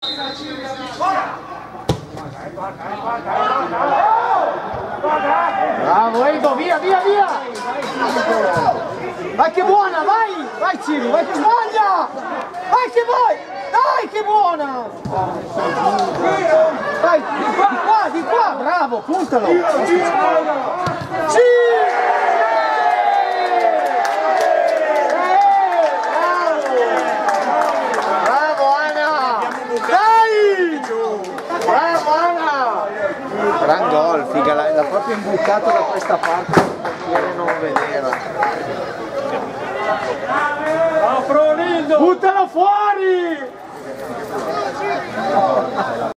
Bravo Edo, via, via, via! Vai che buona, vai! Vai Ciri, vai che sbaglia! Vai che vai! Dai che buona! Vai, di qua, bravo, puntalo! Sì! Gran gol, figa, l'ha proprio imbucato da questa parte, non vedeva. Buttalo fuori!